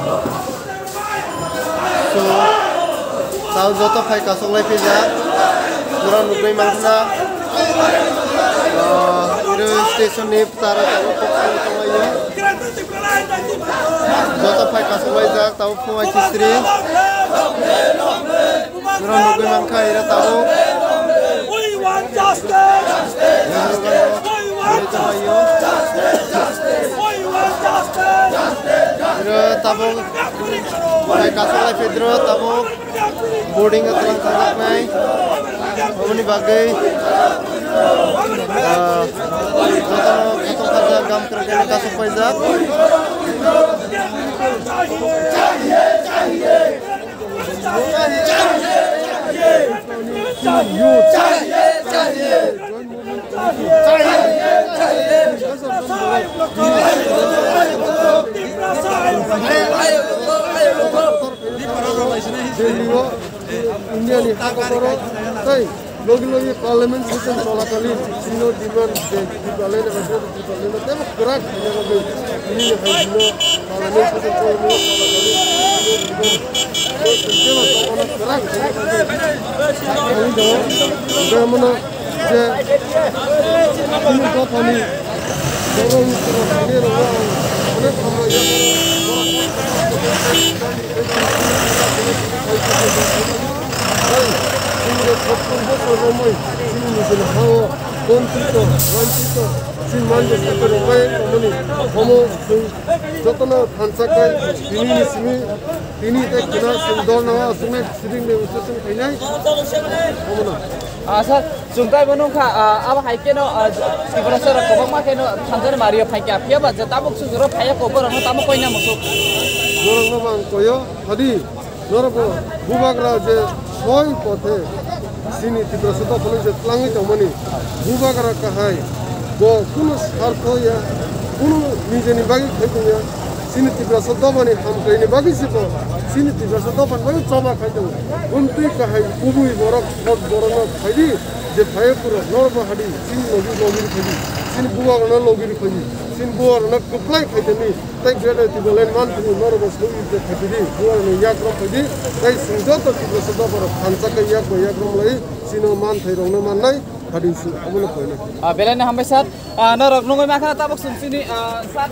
So tahu joto fai kasong lai pija jurang nukai mangsa itu station ni tara tahu pokok semuanya joto fai kasong lai jak tahu pun istri jurang nukai mangsa itu tahu tabung fai kasong lai pedro tabung boarding at lang tagak nai ini bagai katong kaza gam kerja kasong pajak India ni hakoro tai logi parliament session cholakali sino demand di parliament betul di parliament temo gerak ini logi ini haino parliament session cholakali sino demand gerak ini do mana je ini ko pani dorong ini orang oleh kamu ya ini foto ramai ini misalnya hawa kontrito ranchito sin manja satu ramai komuni kamu jotna thansakai ini sini ini tak kena sindor nawa sungai sering negotiation kainai kamu na sir sungai बनों का अब हाइके no सिगरसर Cobham मा केनो थांजर Mario फाइके Aafia बा जताबक सुजरो फाया कोबर न ताम कोइना मसो जोरंग न बां कोयो हदी नरबो बुबाग्रा जे सोय पथे सिनी तिब्र सदा फले जे तलांगि तमनि बुबाग्रा काहाय गो कुनु सारथो या कुनु निजेनि बागि खैतया सिनी तिब्र सदा बनि हम कइनि बागि सिपो सिनी तिब्र सदा बन बागि चमा खाइतो उन्ति काहाय कुबुइ बरक खत बरन खाइदि जे फायपुर नरबो हादि सिनी लोगि खाइदि सिनी बुबाग्रा लोगि खाइदि sin buar nak kuplai kaitani tai grade ti bolen man ti nor bos logi te khapidi buar ne yak ro khadi tai singjo to ti sada par khansa ka yak ro lai sino man thai rong na man nai khadi su amul koina belane hamesat na rok nongoi makha tabok sun sini sat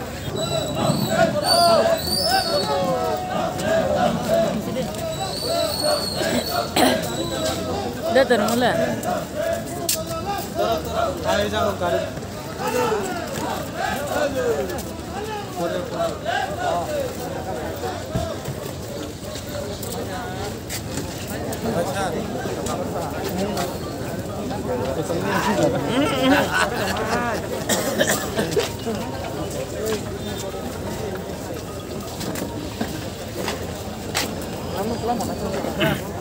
dah termula ai jang kare Lama